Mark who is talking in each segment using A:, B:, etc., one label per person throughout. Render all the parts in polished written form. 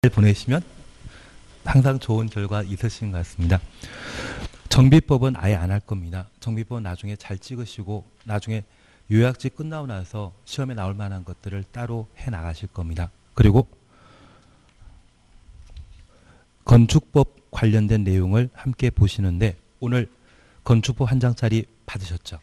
A: 보내시면 항상 좋은 결과 있으신 것 같습니다. 정비법은 아예 안 할 겁니다. 정비법은 나중에 잘 찍으시고 나중에 요약지 끝나고 나서 시험에 나올 만한 것들을 따로 해 나가실 겁니다. 그리고 건축법 관련된 내용을 함께 보시는데 오늘 건축법 한 장짜리 받으셨죠?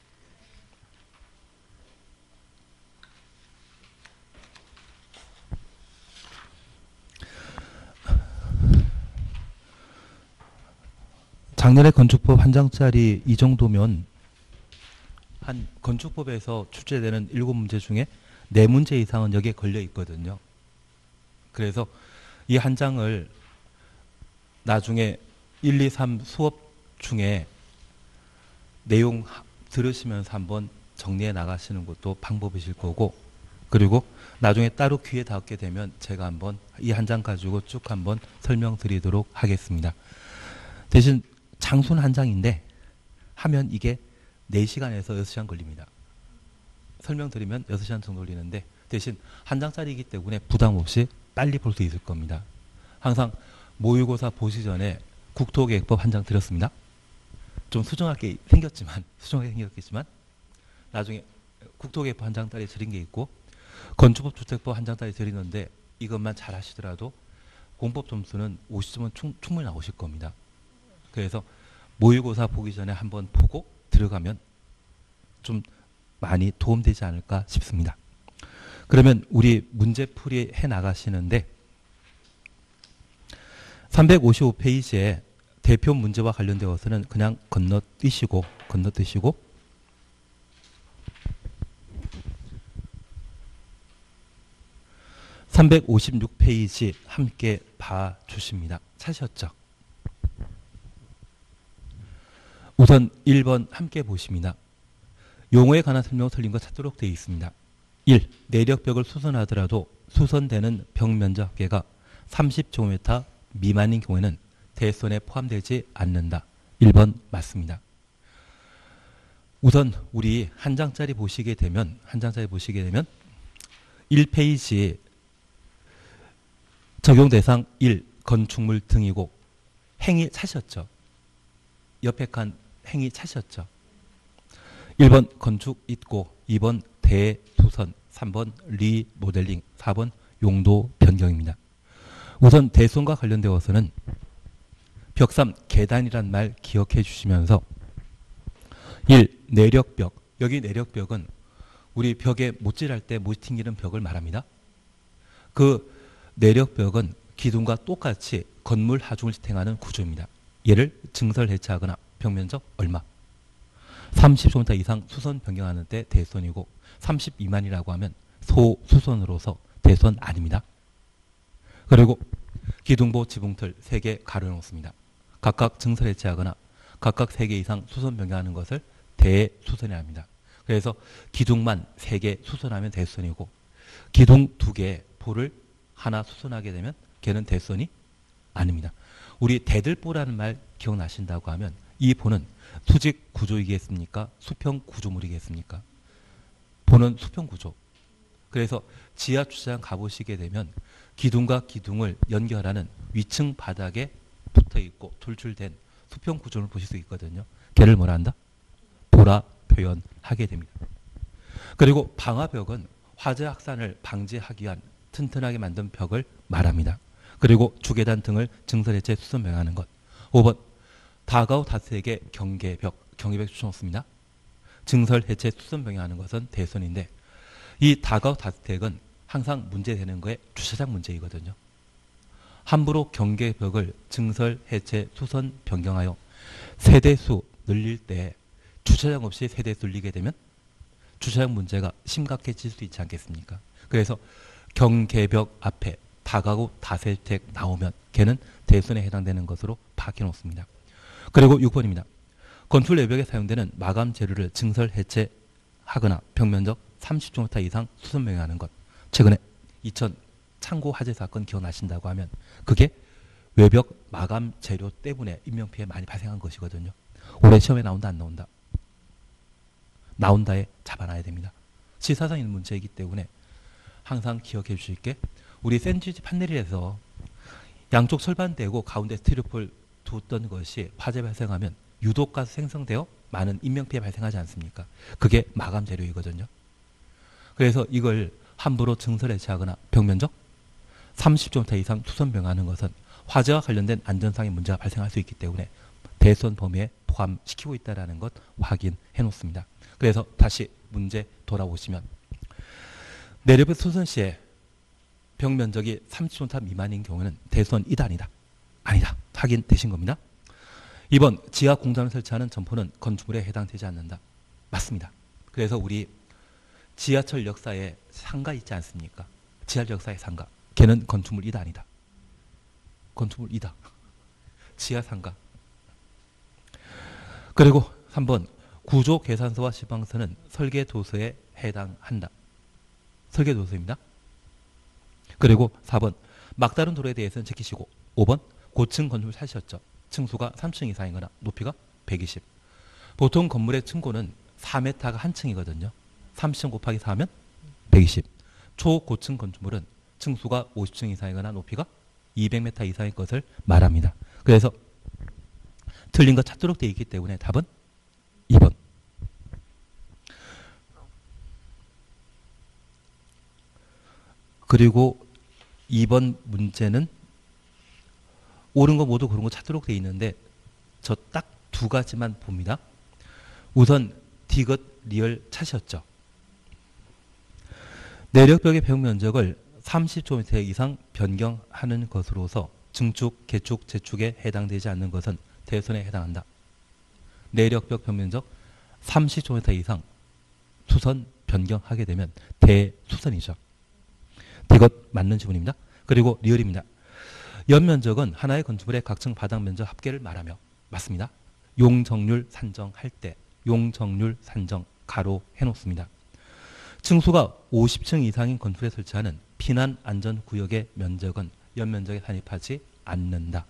A: 작년에 건축법 한 장짜리 이 정도면 한 건축법에서 출제되는 7문제 중에 4문제 이상은 여기에 걸려 있거든요. 그래서 이 한 장을 나중에 1, 2, 3 수업 중에 내용 들으시면서 한번 정리해 나가시는 것도 방법이실 거고, 그리고 나중에 따로 기회 닿게 되면 제가 한번 이 한 장 가지고 쭉 한번 설명드리도록 하겠습니다. 대신 장수는 한 장인데 하면 이게 4시간에서 6시간 걸립니다. 설명드리면 6시간 정도 걸리는데 대신 한 장짜리이기 때문에 부담 없이 빨리 볼 수 있을 겁니다. 항상 모의고사 보시 전에 국토계획법 한 장 드렸습니다. 좀 수정하게 생겼겠지만 나중에 국토계획법 한 장짜리 드린 게 있고 건축법 주택법 한 장짜리 드리는데 이것만 잘 하시더라도 공법 점수는 50점은 충분히 나오실 겁니다. 그래서 모의고사 보기 전에 한번 보고 들어가면 좀 많이 도움되지 않을까 싶습니다. 그러면 우리 문제풀이 해 나가시는데 355페이지에 대표 문제와 관련되어서는 그냥 건너뛰시고 356페이지 함께 봐주십니다. 찾으셨죠? 우선 1번 함께 보십니다. 용어에 관한 설명은 틀린 거 찾도록 되어 있습니다. 1. 내력벽을 수선하더라도 수선되는 벽 면적 합계가 30제곱미터 미만인 경우에는 대손에 포함되지 않는다. 1번 맞습니다. 우선 우리 한 장짜리 보시게 되면 1페이지 적용 대상 1. 건축물 등이고 행위 찾으셨죠? 옆에 칸 행위 찾으셨죠? 1번 건축 있고 2번 대수선 3번 리모델링 4번 용도 변경입니다. 우선 대손과 관련되어서는 벽3 계단이란 말 기억해 주시면서 1. 내력벽. 여기 내력벽은 우리 벽에 못질할 때 못 튕기는 벽을 말합니다. 그 내력벽은 기둥과 똑같이 건물 하중을 지탱하는 구조입니다. 얘를 증설 해체하거나 벽면적 얼마 30제곱미터 이상 수선 변경하는 때 대손이고 30 미만이라고 하면 소수선으로서 대손 아닙니다. 그리고 기둥보 지붕틀 3개 가려놓습니다. 각각 증설 해체하거나 각각 3개 이상 수선 변경하는 것을 대수선이라 합니다. 그래서 기둥만 3개 수선하면 대수선이고 기둥 2개 보를 하나 수선하게 되면 걔는 대수선이 아닙니다. 우리 대들보라는 말 기억나신다고 하면 이 보는 수직 구조이겠습니까? 수평 구조물이겠습니까? 보는 수평 구조. 그래서 지하 주차장 가보시게 되면 기둥과 기둥을 연결하는 위층 바닥에 붙어있고 돌출된 수평 구조를 보실 수 있거든요. 걔를 뭐라 한다? 보라 표현하게 됩니다. 그리고 방화벽은 화재 확산을 방지하기 위한 튼튼하게 만든 벽을 말합니다. 그리고 주계단 등을 증설해체 수선 변경하는 것. 5번 다가우 다세계 경계벽 추천없습니다. 증설 해체 수선 변경하는 것은 대선인데 이 다가우 다주택은 항상 문제되는 거에 주차장 문제이거든요. 함부로 경계벽을 증설 해체 수선 변경하여 세대수 늘릴 때 주차장 없이 세대수 늘리게 되면 주차장 문제가 심각해질 수 있지 않겠습니까? 그래서 경계벽 앞에 다가구 다세택 나오면 걔는 대손에 해당되는 것으로 파악해 놓습니다. 그리고 6번입니다. 건축 내벽에 사용되는 마감 재료를 증설 해체하거나 벽면적 30제곱미터 이상 수선 변경하는 것. 최근에 2000 창고 화재 사건 기억나신다고 하면 그게 외벽 마감 재료 때문에 인명피해 많이 발생한 것이거든요. 올해 시험에 나온다 안 나온다? 나온다에 잡아놔야 됩니다. 시사상 있는 문제이기 때문에 항상 기억해 주실 게 우리 샌드위치 판넬에서 양쪽 철판 떼고 가운데 스티로폴 뒀던 것이 화재 발생하면 유독가스 생성되어 많은 인명피해 발생하지 않습니까? 그게 마감 재료이거든요. 그래서 이걸 함부로 증설 해체하거나 벽면적 30m 이상 투선병하는 것은 화재와 관련된 안전상의 문제가 발생할 수 있기 때문에 대수원 범위에 포함시키고 있다는 것 확인해 놓습니다. 그래서 다시 문제 돌아오시면 내륙의 수선 시에 벽 면적이 30m 미만인 경우는 대수원 2단이다. 아니다. 확인되신 겁니다. 2번 지하 공장을 설치하는 점포는 건축물에 해당되지 않는다. 맞습니다. 그래서 우리 지하철 역사에 상가 있지 않습니까? 지하철 역사의 상가. 걔는 건축물 2단이다. 건축물 2다. 지하 상가. 그리고 3번 구조 계산서와 시방서는 설계 도서에 해당한다. 설계 도서입니다. 그리고 4번 막다른 도로에 대해서는 지키시고 5번 고층 건축물 사시였죠. 층수가 3층 이상이거나 높이가 120. 보통 건물의 층고는 4m가 한 층이거든요. 30층 곱하기 4면 120. 초고층 건축물은 층수가 50층 이상이거나 높이가 200m 이상의 것을 말합니다. 그래서 틀린 거 찾도록 되어 있기 때문에 답은 2번. 그리고 2번 문제는 옳은 거 모두 그런 거 찾도록 되어 있는데 저 딱 두 가지만 봅니다. 우선 디귿 리얼 찾으셨죠. 내력벽의 벽 면적을 30제곱미터 이상 변경하는 것으로서 증축, 개축, 재축에 해당되지 않는 것은 대수선에 해당한다. 내력벽 벽 면적 30제곱미터 이상 수선 변경하게 되면 대수선이죠. 디귿 맞는 지문입니다. 그리고 리얼입니다. 연면적은 하나의 건축물의 각층 바닥 면적 합계를 말하며 맞습니다. 용적률 산정할 때 용적률 산정 가로 해놓습니다. 층수가 50층 이상인 건축물에 설치하는 피난 안전 구역의 면적은 연면적에 산입하지 않는다.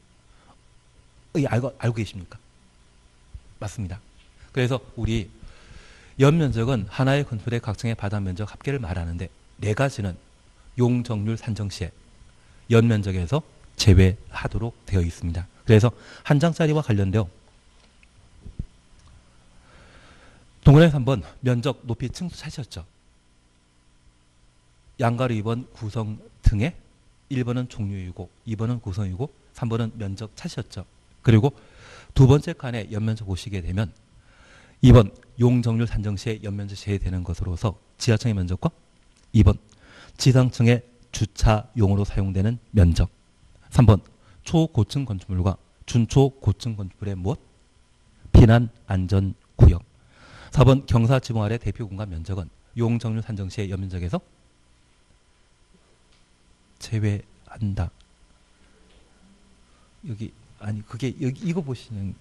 A: 알고 계십니까? 맞습니다. 그래서 우리 연면적은 하나의 건축물의 각층의 바닥 면적 합계를 말하는데 네 가지는 용적률 산정 시에 연면적에서 제외하도록 되어 있습니다. 그래서 한 장짜리와 관련되어 동그라미 3번 면적, 높이, 층수 찾으셨죠. 양가로 2번 구성 등의 1번은 종류이고 2번은 구성이고 3번은 면적 찾으셨죠. 그리고 두 번째 칸에 연면적 보시게 되면 2번 용적률 산정 시에 연면적 제외되는 것으로서 지하층의 면적과 2번 지상층의 주차용으로 사용되는 면적 3번 초고층 건축물과 준초고층 건축물의 무엇? 피난 안전구역 4번 경사지붕 아래 대표 공간 면적은 용적률 산정 시의 연면적에서 제외한다. 여기 아니 그게 여기 이거 보시는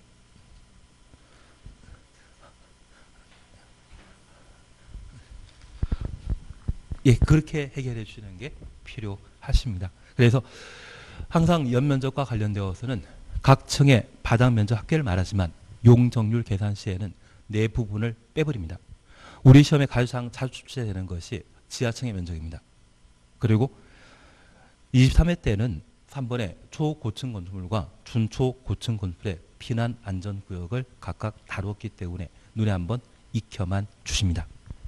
A: 예 그렇게 해결해 주시는 게 필요하십니다. 그래서 항상 연면적과 관련되어서는 각 층의 바닥 면적 합계를 말하지만 용적률 계산 시에는 네 부분을 빼버립니다. 우리 시험에 가장 자주 출제되는 것이 지하층의 면적입니다. 그리고 23회 때는 3번의 초고층 건축물과 준초고층 건축물의 피난 안전구역을 각각 다루었기 때문에 눈에 한번 익혀만 주십니다.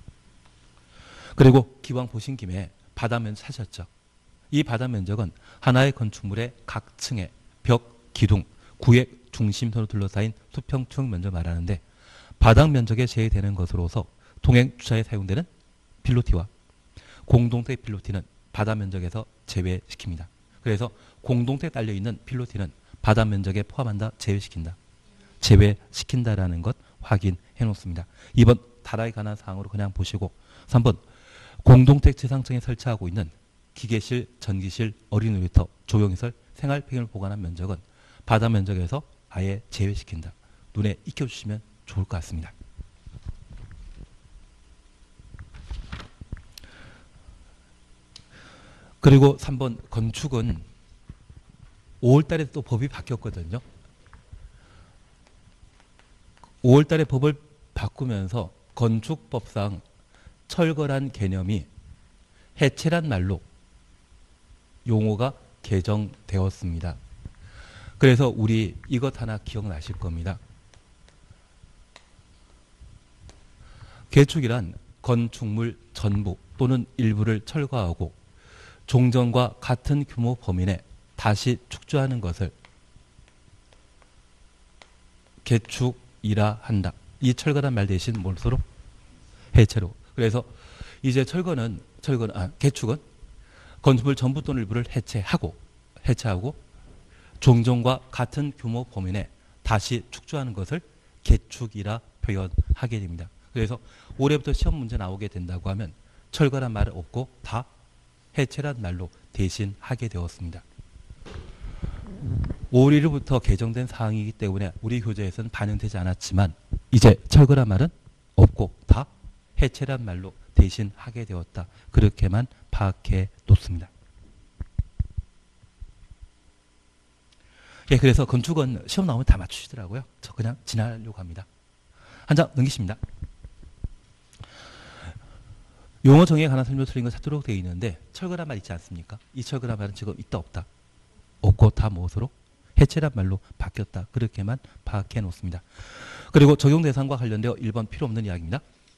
A: 그리고 기왕 보신 김에 바닥 면적 찾으셨죠. 이 바닥 면적은 하나의 건축물의 각 층의 벽, 기둥, 구획 중심선으로 둘러싸인 수평 투영 면적을 말하는데 바닥 면적에 제외되는 것으로서 통행 주차에 사용되는 필로티와 공동택 필로티는 바닥 면적에서 제외시킵니다. 그래서 공동택 딸려있는 필로티는 바닥 면적에 포함한다, 제외시킨다. 제외시킨다라는 것 확인해 놓습니다. 2번 다락에 관한 사항으로 그냥 보시고 3번 공동택 지상층에 설치하고 있는 기계실, 전기실, 어린이 놀이터, 조경시설, 생활폐기물 보관한 면적은 바닥 면적에서 아예 제외시킨다. 눈에 익혀주시면 좋을 것 같습니다. 그리고 3번 건축은 5월달에 또 법이 바뀌었거든요. 5월달에 법을 바꾸면서 건축법상 철거란 개념이 해체란 말로 용어가 개정되었습니다. 그래서 우리 이것 하나 기억나실 겁니다. 개축이란 건축물 전부 또는 일부를 철거하고 종전과 같은 규모 범위 내 다시 축조하는 것을 개축이라 한다. 이 철거란 말 대신 뭘로? 해체로. 그래서 이제 개축은 건축물 전부 또는 일부를 해체하고 종전과 같은 규모 범위 내 다시 축조하는 것을 개축이라 표현하게 됩니다. 그래서 올해부터 시험 문제 나오게 된다고 하면 철거란 말은 없고 다 해체란 말로 대신 하게 되었습니다. 5월 1일부터 개정된 사항이기 때문에 우리 교재에서는 반영되지 않았지만 이제 철거란 말은 없고 다 해체란 말로 대신 하게 되었다. 그렇게만 파악해 놓습니다. 예, 그래서 건축은 시험 나오면 다 맞추시더라고요. 저 그냥 지나려고 합니다. 한 장 넘기십니다. 용어 정의에 관한 설명 틀린 거 찾도록 되어 있는데 철거란 말 있지 않습니까? 이 철거란 말은 지금 있다 없다? 없고 다 무엇으로? 해체란 말로 바뀌었다. 그렇게만 파악해 놓습니다. 그리고 적용 대상과 관련되어 1번 필요 없는 이야기입니다.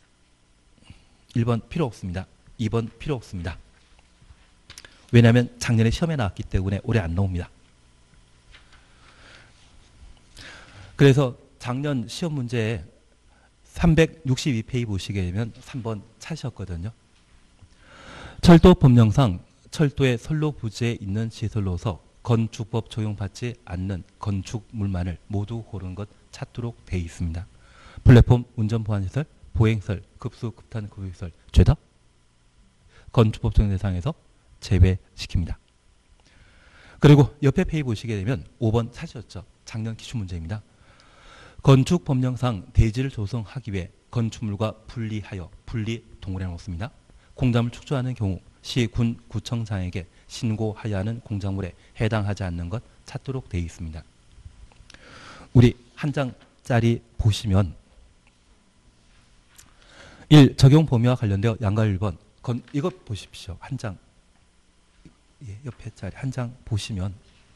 A: 1번 필요 없습니다. 2번 필요 없습니다. 왜냐하면 작년에 시험에 나왔기 때문에 올해 안 나옵니다. 그래서 작년 시험 문제에 362페이지 보시게 되면 3번 찾으셨거든요. 철도 법령상 철도의 선로 부지에 있는 시설로서 건축법 적용받지 않는 건축물만을 모두 고른 것 찾도록 되어 있습니다. 플랫폼, 운전 보안시설, 보행시설, 급수, 급탄, 급유시설 죄다 건축법 적용 대상에서 제외시킵니다. 그리고 옆에 페이지 보시게 되면 5번 찾으셨죠. 작년 기출문제입니다. 건축법령상 대지를 조성하기 위해 건축물과 분리하여 동그라미 놓습니다. 공작물 축조하는 경우 시, 군, 구청장에게 신고하여야 하는 공작물에 해당하지 않는 것 찾도록 되어 있습니다. 우리 한 장짜리 보시면 1. 적용 범위와 관련되어 양가 1번 이것 보십시오. 한 장 옆에 짜리 한 장 보시면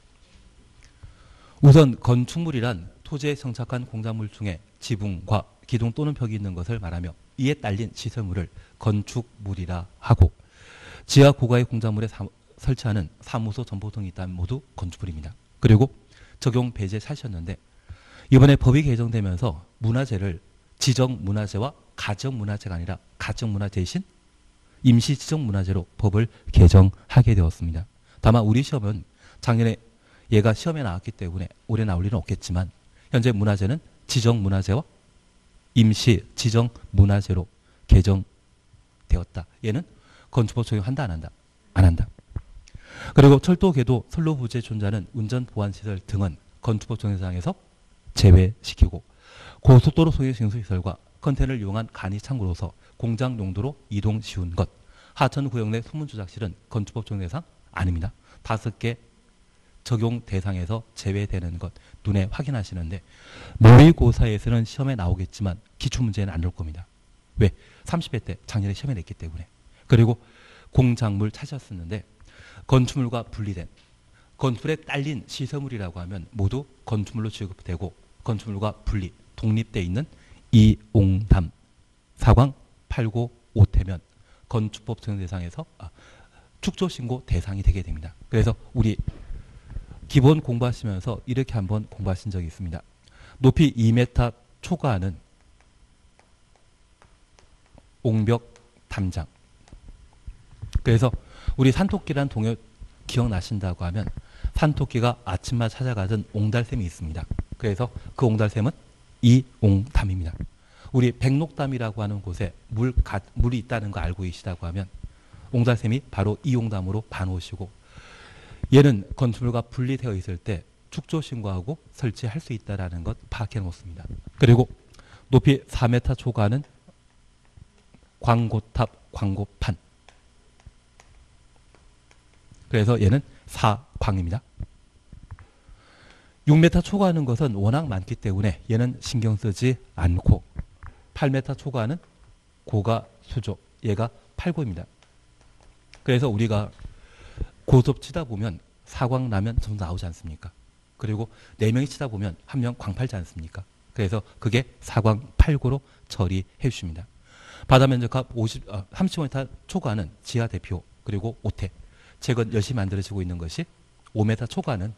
A: 우선 건축물이란 토지에 정착한 공작물 중에 지붕과 기둥 또는 벽이 있는 것을 말하며 이에 딸린 시설물을 건축물이라 하고 지하 고가의 공작물에 설치하는 사무소, 점포 등이 있다면 모두 건축물입니다. 그리고 적용 배제 사셨는데 이번에 법이 개정되면서 문화재를 지정문화재와 가정문화재가 아니라 가정문화 대신 임시지정문화재로 법을 개정하게 되었습니다. 다만 우리 시험은 작년에 얘가 시험에 나왔기 때문에 올해 나올 일은 없겠지만 현재 문화재는 지정문화재와 임시지정문화재로 개정되었다. 얘는 건축법 적용한다 안 한다? 안 한다. 그리고 철도, 궤도, 선로 부지에 존재하는 운전 보안시설 등은 건축법 적용 대상에서 제외시키고 고속도로 소유 신수시설과 컨테이너를 이용한 간이 창고로서 공장 용도로 이동 쉬운 것 하천 구역 내 소문 조작실은 건축법 적용 대상 아닙니다. 5개 적용 대상에서 제외되는 것 눈에 확인하시는데 모의고사에서는 시험에 나오겠지만 기출문제는 안 나올 겁니다. 왜? 30회 때 작년에 시험에 냈기 때문에. 그리고 공작물 찾았었는데 건축물과 분리된 건축물에 딸린 시설물이라고 하면 모두 건축물로 취급되고 건축물과 분리, 독립되어 있는 이옹담, 사광, 8고, 오태면 건축법 적용 대상에서 축조신고 대상이 되게 됩니다. 그래서 우리 기본 공부하시면서 이렇게 한번 공부하신 적이 있습니다. 높이 2m 초과하는 옹벽 담장. 그래서 우리 산토끼라는 동요 기억나신다고 하면 산토끼가 아침마다 찾아가던 옹달샘이 있습니다. 그래서 그 옹달샘은 이옹담입니다. 우리 백록담이라고 하는 곳에 물이 있다는 거 알고 계시다고 하면 옹달샘이 바로 이옹담으로 반오시고 얘는 건축물과 분리되어 있을 때 축조 신고하고 설치할 수 있다는 것 파악해 놓습니다. 그리고 높이 4m 초과하는 광고탑, 광고판. 그래서 얘는 사광입니다. 6m 초과하는 것은 워낙 많기 때문에 얘는 신경 쓰지 않고 8m 초과하는 고가 수조, 얘가 8고입니다. 그래서 우리가 고수업 치다 보면 사광 나면 전부 나오지 않습니까? 그리고 4명이 치다 보면 1명 광팔지 않습니까? 그래서 그게 사광 8고로 처리해 주십니다. 바다 면적합 30m 초과하는 지하 대피호 그리고 오태 최근 열심히 만들어지고 있는 것이 5m 초과하는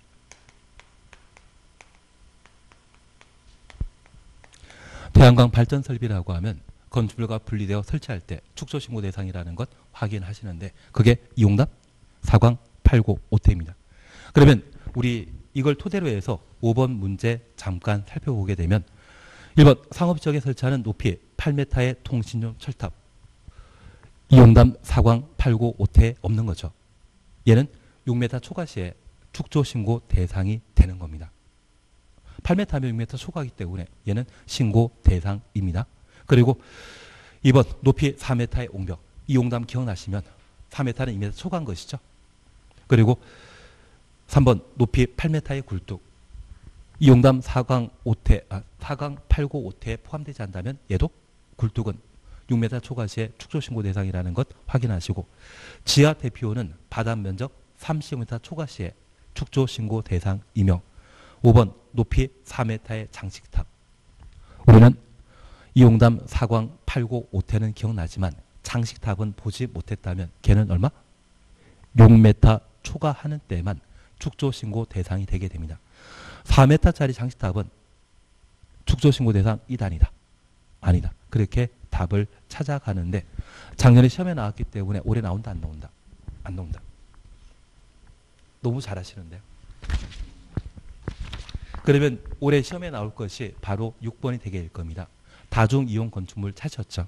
A: 태양광 발전 설비라고 하면 건축물과 분리되어 설치할 때 축소 신고 대상이라는 것 확인하시는데 그게 이용답 사광 8고 오태입니다. 그러면 우리 이걸 토대로 해서 5번 문제 잠깐 살펴보게 되면 1번 상업지역에 설치하는 높이 8m의 통신용 철탑 이용담 사광 8고 오태에 없는 거죠. 얘는 6m 초과 시에 축소 신고 대상이 되는 겁니다. 8m면 6m 초과이기 때문에 얘는 신고 대상입니다. 그리고 2번 높이 4m의 옹벽 이 용담 기억나시면 4m는 2m 초과한 것이죠. 그리고 3번 높이 8m의 굴뚝 이 용담 4강 8고 5태에 포함되지 않다면 얘도 굴뚝은 6m 초과 시에 축소 신고 대상이라는 것 확인하시고 지하 대피호는 바닥 면적 30m 초과 시에 축소 신고 대상이며 5번 높이 4m의 장식탑 우리는 이용담 사광 8고 5태는 기억나지만 장식탑은 보지 못했다면 걔는 얼마? 6m 초과하는 때만 축소 신고 대상이 되게 됩니다. 4m짜리 장식탑은 축소 신고 대상 이단이다. 아니다. 그렇게 답을 찾아가는데 작년에 시험에 나왔기 때문에 올해 나온다 안 나온다? 안 나온다. 너무 잘하시는데요. 그러면 올해 시험에 나올 것이 바로 6번이 되게 될 겁니다. 다중이용 건축물 찾으셨죠?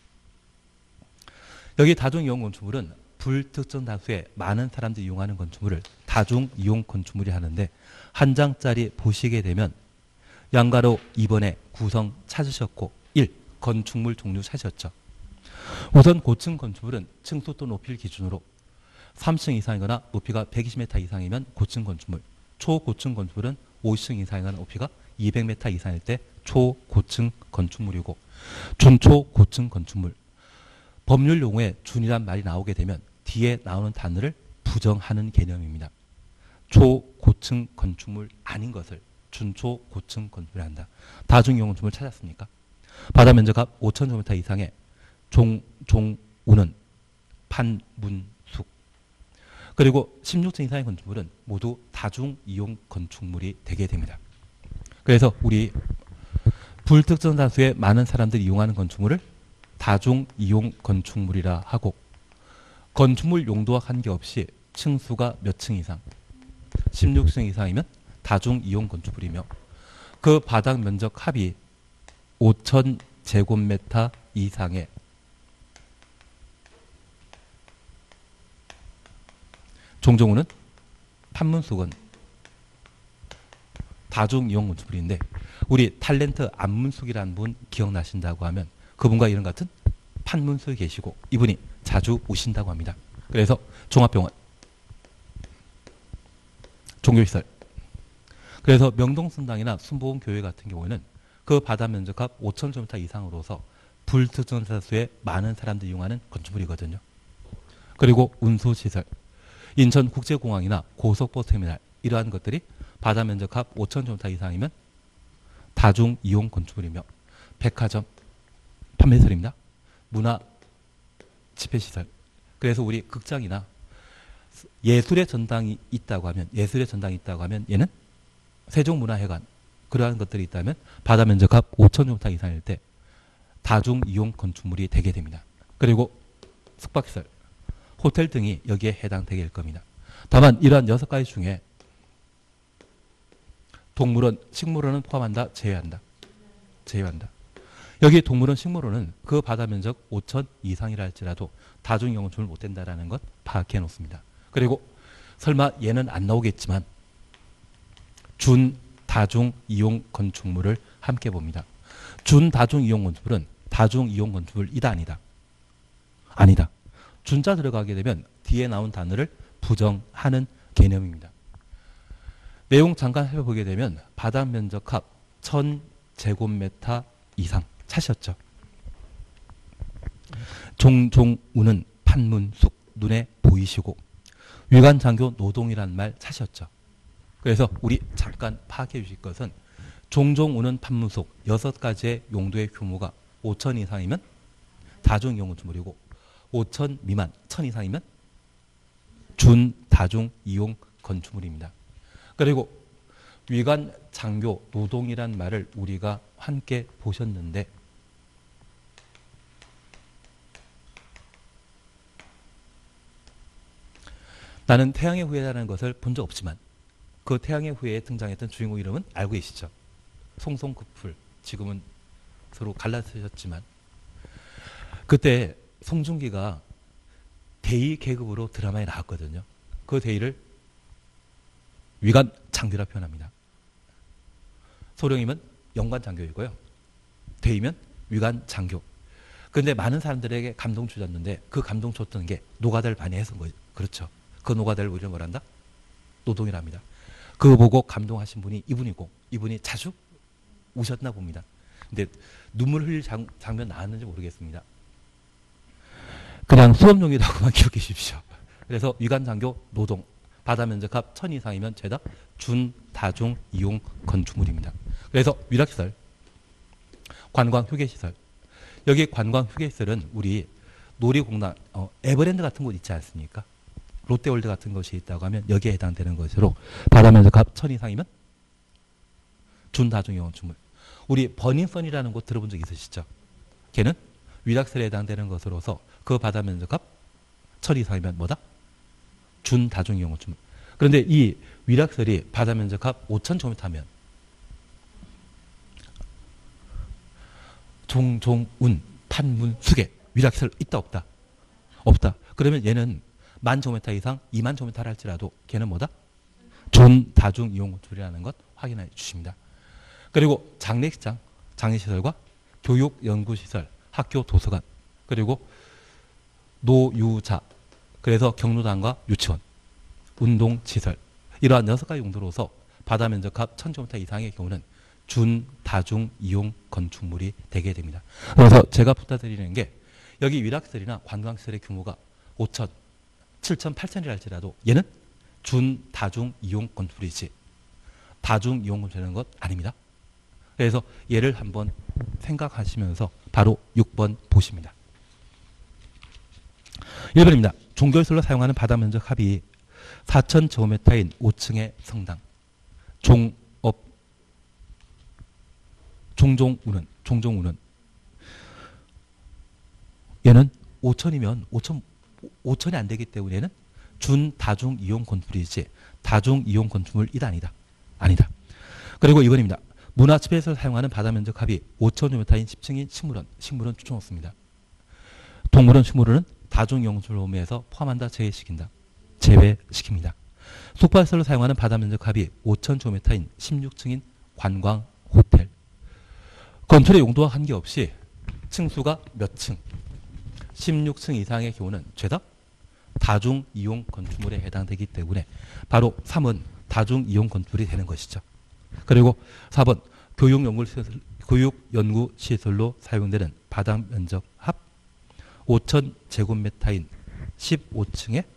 A: 여기 다중이용 건축물은 불특정 다수의 많은 사람들이 이용하는 건축물을 다중이용 건축물이 하는데 한 장짜리 보시게 되면 양가로 2번에 구성 찾으셨고 1. 건축물 종류 찾으셨죠? 우선 고층 건축물은 층수 또 높이를 기준으로 3층 이상이거나 높이가 120m 이상이면 고층 건축물 초고층 건축물은 50층 이상이거나 높이가 200m 이상일 때 초고층 건축물이고 중초고층 건축물 법률 용어에 준이란 말이 나오게 되면 뒤에 나오는 단어를 부정하는 개념입니다. 초고층 건축물 아닌 것을 준초고층 건축물이 한다. 다중이용 건축물 찾았습니까? 바다 면적합 5,000제곱미터 이상의 종우는 판문숙 그리고 16층 이상의 건축물은 모두 다중이용 건축물이 되게 됩니다. 그래서 우리 불특정 다수의 많은 사람들이 이용하는 건축물을 다중이용 건축물이라 하고 건축물 용도와 관계없이 층수가 몇 층 이상 16층 이상이면 다중이용 건축물이며 그 바닥 면적 합이 5,000제곱미터 이상의 종종우는 판문숙은 다중이용 건축물인데 우리 탤런트 안문숙이라는 분 기억나신다고 하면 그분과 이런 같은 판문숙이 계시고 이분이 자주 오신다고 합니다. 그래서 종합병원, 종교시설 그래서 명동성당이나 순복음교회 같은 경우에는 그 바다 면적합 5,000제곱미터 이상으로서 불특정 다수의 많은 사람들이 이용하는 건축물이거든요. 그리고 운수시설 인천국제공항이나 고속버스터미널 이러한 것들이 바다 면적합 5,000제곱미터 이상이면 다중이용 건축물이며 백화점, 판매시설입니다. 문화 집회시설 그래서 우리 극장이나 예술의 전당이 있다고 하면 얘는 세종문화회관 그러한 것들이 있다면 바다 면적합 5,000제곱미터 이상일 때 다중이용 건축물이 되게 됩니다. 그리고 숙박시설, 호텔 등이 여기에 해당되게 될 겁니다. 다만 이러한 6가지 중에 동물원, 식물원은 포함한다, 제외한다. 여기 동물원, 식물원은 그 바다 면적 5,000 이상이라 할지라도 다중이용 건축물 못 된다라는 것 파악해 놓습니다. 그리고 설마 얘는 안 나오겠지만 준 다중이용 건축물을 함께 봅니다. 준 다중이용 건축물은 다중이용 건축물이다 아니다? 아니다. 준자 들어가게 되면 뒤에 나온 단어를 부정하는 개념입니다. 내용 잠깐 살펴보게 되면 바닥 면적합 1,000제곱미터 이상 찾으셨죠? 종우는 판문숙 눈에 보이시고 위관 장교 노동이란 말 찾으셨죠. 그래서 우리 잠깐 파악해 주실 것은 종종 우는 판문속 6가지의 용도의 규모가 5천 이상이면 다중 이용 건축물이고 5천 미만 1,000 이상이면 준 다중 이용 건축물입니다. 그리고 위관 장교 노동이란 말을 우리가 함께 보셨는데 나는 태양의 후예라는 것을 본 적 없지만 그 태양의 후예에 등장했던 주인공 이름은 알고 계시죠? 송송급풀. 지금은 서로 갈라서셨지만 그때 송중기가 대위 계급으로 드라마에 나왔거든요. 그 대위를 위관 장교라 표현합니다. 소령이면 영관 장교이고요. 대위면 위관 장교. 그런데 많은 사람들에게 감동 주셨는데 그 감동 줬던 게 노가다를 많이 해서 거죠. 그렇죠. 그 노가다를 우리는 뭐란다? 노동이랍니다. 그거 보고 감동하신 분이 이분이고 이분이 자주 우셨나 봅니다. 근데 눈물 흘릴 장면 나왔는지 모르겠습니다. 그냥 수업용이라고만 기억해 주십시오. 그래서 위관장교 노동 바다 면적합 1,000 이상이면 죄다 준 다중 이용 건축물입니다. 그래서 위락시설, 관광 휴게시설. 여기 관광 휴게시설은 우리 놀이공단, 에버랜드 같은 곳 있지 않습니까? 롯데월드 같은 것이 있다고 하면 여기에 해당되는 것으로 바다 면적합 1,000 이상이면 준 다중 이용 건축물. 우리 버닝썬이라는 곳 들어본 적 있으시죠? 걔는 위락설에 해당되는 것으로서 그 바다 면적합 1,000 이상이면 뭐다? 준 다중 이용 건축물. 그런데 이 위락설이 바다 면적합 5,000제곱미터면 종종운, 판문, 수계 위락설 있다 없다? 없다. 그러면 얘는 10,000제곱미터 이상 20,000제곱미터를 할지라도 걔는 뭐다? 준 다중 이용 건축물이라는 것 확인해 주십니다. 그리고 장례식장, 장례시설과 교육연구시설, 학교 도서관, 그리고 노유자, 그래서 경로당과 유치원, 운동시설, 이러한 6가지 용도로서 바다 면적합 1,000제곱미터 이상의 경우는 준 다중 이용 건축물이 되게 됩니다. 그래서 제가 부탁드리는 게 여기 위락시설이나 관광시설의 규모가 5천, 7천, 8천이라 할지라도 얘는 준 다중 이용 건축물이지 다중 이용 건축물이라는 것 아닙니다. 그래서 얘를 한번 생각하시면서 바로 6번 보십니다. 1번입니다. 종교시설로 사용하는 바다 면적 합이 4,000제곱미터인 5층의 성당. 종종우는 얘는 5천이면 5천이 안 되기 때문에 얘는 준 다중 이용 건축물이지 다중 이용 건축물이다 아니다. 그리고 2번입니다. 문화집에서 사용하는 바다 면적 합이 5,000제곱미터인 10층인 식물원 추천 없습니다. 동물원, 식물원은 다중 이용 건축물 범위에서 포함한다, 제외시킵니다. 숙박시설로 사용하는 바다 면적 합이 5,000제곱미터인 16층인 관광 호텔. 건축의 용도와 관계없이 층수가 몇 층, 16층 이상의 경우는 죄다 다중 이용 건축물에 해당되기 때문에 바로 3은 다중 이용 건축물이 되는 것이죠. 그리고 4번 교육연구시설로 사용되는 바다 면적 합 5,000제곱미터인 15층의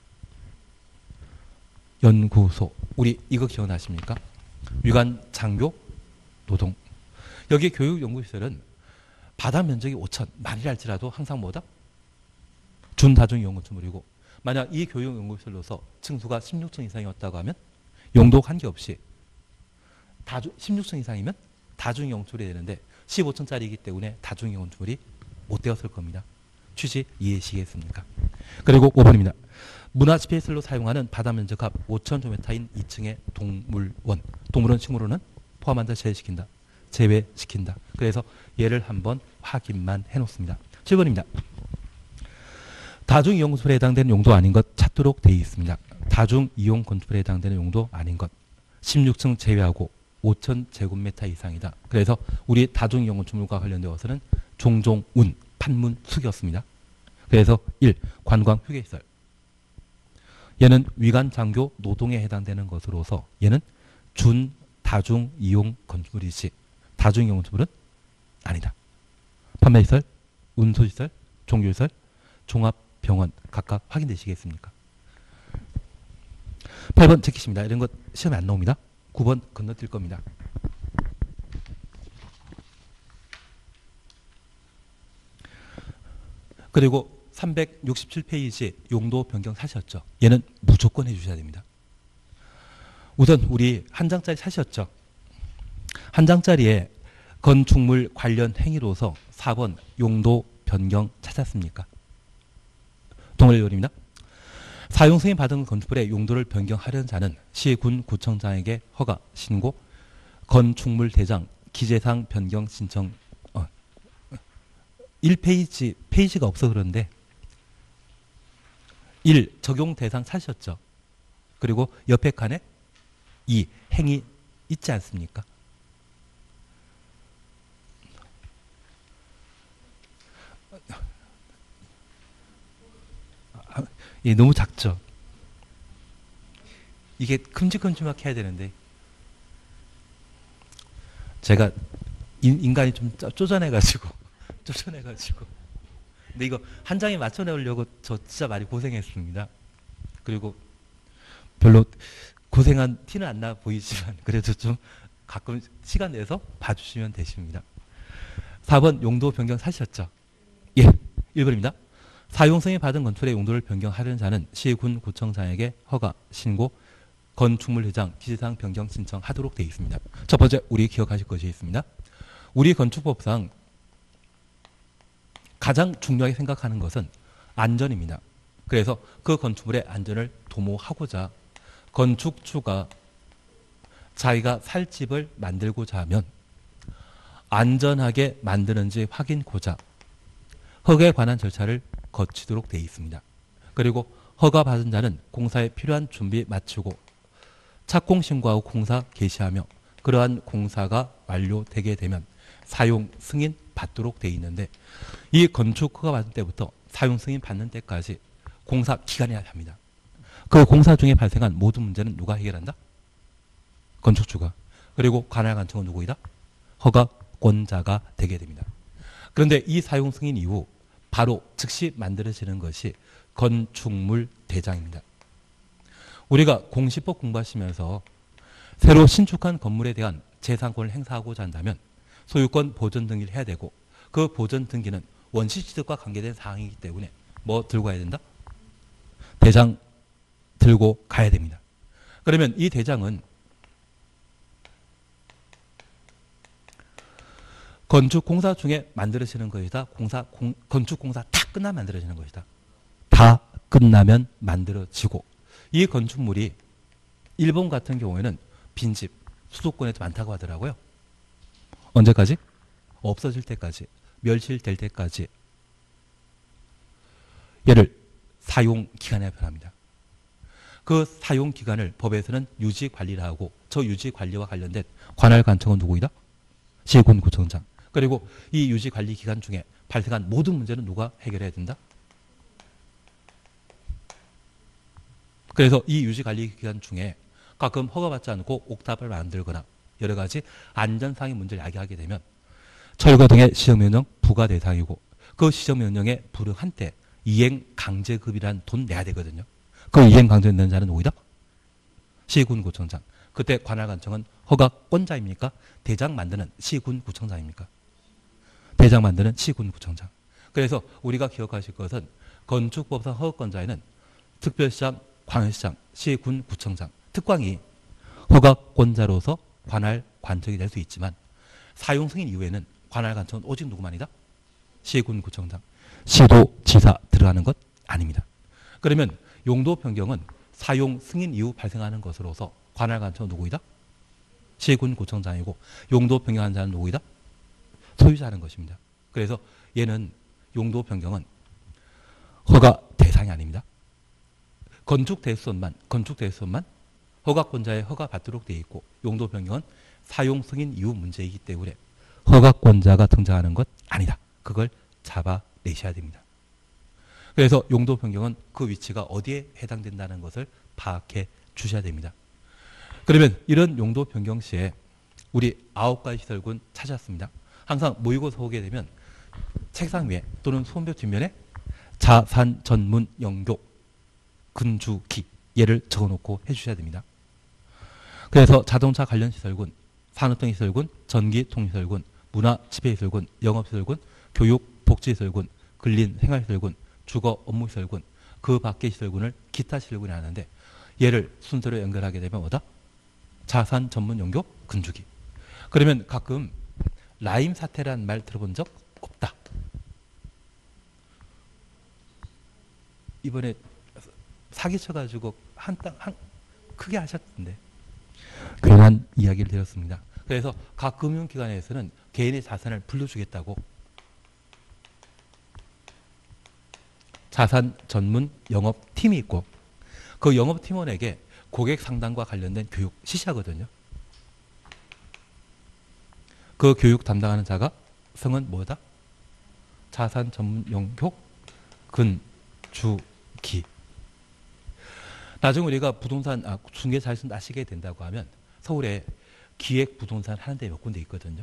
A: 연구소. 우리 이거 기억나십니까? 위관 장교 노동. 여기 교육연구시설은 바다 면적이 5천, 만이라 할지라도 항상 뭐다? 준 다중 이용 건축물이고 만약 이 교육연구시설로서 층수가 16층 이상이었다고 하면 용도 관계없이 16층 이상이면 다중 이용 건축물이 되는데 15층짜리이기 때문에 다중 이용 건축물이 못 되었을 겁니다. 취지 이해하시겠습니까? 그리고 5번입니다. 문화집회시설로 사용하는 바다 면적합 5,000제곱미터인 2층의 동물원, 식물원은 포함한다, 제외시킨다. 그래서 얘를 한번 확인만 해놓습니다. 7번입니다. 다중 이용 건축물에 해당되는 용도 아닌 것 찾도록 되어 있습니다. 다중 이용 건축물에 해당되는 용도 아닌 것 16층 제외하고 5,000제곱미터 이상이다. 그래서 우리 다중 이용 건축물과 관련되어서는 종종운, 판문, 수기였습니다. 그래서 1. 관광 휴게시설. 얘는 위관 장교 노동에 해당되는 것으로서 얘는 준 다중 이용 건축물이지 다중 이용 건축물은 아니다. 판매시설, 운수시설, 종교시설, 종합병원 각각 확인되시겠습니까? 8번 제키십니다. 이런 것 시험에 안 나옵니다. 9번 건너뛸 겁니다. 그리고 367페이지 용도 변경 사셨죠. 얘는 무조건 해주셔야 됩니다. 우선 우리 한 장짜리 사셨죠. 한 장짜리에 건축물 관련 행위로서 4번 용도 변경 찾았습니까? 동일 요리입니다. 사용 승인 받은 건축물의 용도를 변경하려는 자는 시, 군, 구청장에게 허가, 신고, 건축물 대장, 기재사항 변경 신청 1페이지, 페이지가 없어 그러는데 1. 적용 대상 찾으셨죠. 그리고 옆에 칸에 2. 행위 있지 않습니까? 예, 너무 작죠. 이게 큼직큼직하게 해야 되는데 제가 인간이 좀 쪼잔해가지고 근데 이거 한 장에 맞춰내려고 저 진짜 많이 고생했습니다. 그리고 별로 고생한 티는 안 나 보이지만 그래도 좀 가끔 시간 내서 봐주시면 되십니다. 4번 용도 변경 사셨죠? 예, 1번입니다. 사용승인 받은 건축물의 용도를 변경하려는 자는 시, 군, 구청장에게 허가, 신고, 건축물 대장, 기재사항 변경 신청하도록 되어 있습니다. 첫 번째 우리 기억하실 것이 있습니다. 우리 건축법상 가장 중요하게 생각하는 것은 안전입니다. 그래서 그 건축물의 안전을 도모하고자 건축주가 자기가 살 집을 만들고자 하면 안전하게 만드는지 확인고자 허가에 관한 절차를 거치도록 되어 있습니다. 그리고 허가 받은 자는 공사에 필요한 준비 마치고 착공 신고하고 공사 개시하며 그러한 공사가 완료되게 되면 사용 승인 받도록 되어 있는데 이 건축 허가 받은 때부터 사용 승인 받는 때까지 공사 기간이어야 합니다. 그 공사 중에 발생한 모든 문제는 누가 해결한다? 건축주가. 그리고 관할 관청은 누구이다? 허가권자가 되게 됩니다. 그런데 이 사용 승인 이후 바로 즉시 만들어지는 것이 건축물 대장입니다. 우리가 공시법 공부하시면서 새로 신축한 건물에 대한 재산권을 행사하고자 한다면 소유권 보전 등기를 해야 되고 그 보전 등기는 원시 취득과 관계된 사항이기 때문에 뭐 들고 가야 된다? 대장 들고 가야 됩니다. 그러면 이 대장은 건축공사 중에 만들어지는 것이다. 건축공사 다 끝나면 만들어지는 것이다. 다 끝나면 만들어지고 이 건축물이 일본 같은 경우에는 빈집, 수도권에도 많다고 하더라고요. 언제까지? 없어질 때까지, 멸실될 때까지 얘를 사용기간에 표합니다. 그 사용기간을 법에서는 유지관리를 하고 저 유지관리와 관련된 관할관청은 누구이다? 시군구청장. 그리고 이 유지관리 기간 중에 발생한 모든 문제는 누가 해결해야 된다? 그래서 이 유지관리 기간 중에 가끔 허가받지 않고 옥탑을 만들거나 여러 가지 안전상의 문제를 야기하게 되면 철거 등의 시정명령 부과 대상이고 그 시정명령에 불응한 때 이행강제급이라는 돈 내야 되거든요. 그 이행강제 내는 자는 누구이다? 시군구청장. 그때 관할관청은 허가권자입니까? 대장 만드는 시군구청장입니까? 대장 만드는 시군구청장. 그래서 우리가 기억하실 것은 건축법상 허가권자에는 특별시장, 광역시장, 시군구청장, 특광이 허가권자로서 관할관청이 될 수 있지만 사용승인 이후에는 관할관청은 오직 누구만이다? 시군구청장, 시도지사 들어가는 것 아닙니다. 그러면 용도 변경은 사용 승인 이후 발생하는 것으로서 관할관청은 누구이다? 시군구청장이고 용도 변경한 자는 누구이다? 소유자라는 것입니다. 그래서 얘는 용도 변경은 허가 대상이 아닙니다. 건축대수원만 허가권자의 허가 받도록 되어 있고 용도 변경은 사용 승인 이후 문제이기 때문에 허가권자가 등장하는 것 아니다. 그걸 잡아내셔야 됩니다. 그래서 용도 변경은 그 위치가 어디에 해당된다는 것을 파악해 주셔야 됩니다. 그러면 이런 용도 변경 시에 우리 9가지 시설군 찾았습니다. 항상 모의고사 오게 되면 책상 위에 또는 손표 뒷면에 자산 전문 영교 근주기 얘를 적어놓고 해주셔야 됩니다. 그래서 자동차 관련 시설군, 산업등 시설군, 전기통시설군, 문화집회시설군, 영업시설군, 교육, 복지시설군, 근린, 생활시설군, 주거, 업무시설군, 그 밖의 시설군을 기타 시설군이 하는데 얘를 순서로 연결하게 되면 뭐다? 자산 전문 연교 근주기. 그러면 가끔 라임 사태라는 말 들어본 적 없다. 이번에 사기쳐가지고 한 크게 하셨던데 괜한 이야기를 드렸습니다. 그래서 각 금융기관에서는 개인의 자산을 불러주겠다고 자산 전문 영업팀이 있고 그 영업팀원에게 고객 상담과 관련된 교육 실시하거든요. 그 교육 담당하는 자가 성은 뭐다? 자산 전문 영교 근주기. 나중에 우리가 부동산 중개 자격증 따시게 된다고 하면 서울에 기획 부동산 하는 데 몇 군데 있거든요.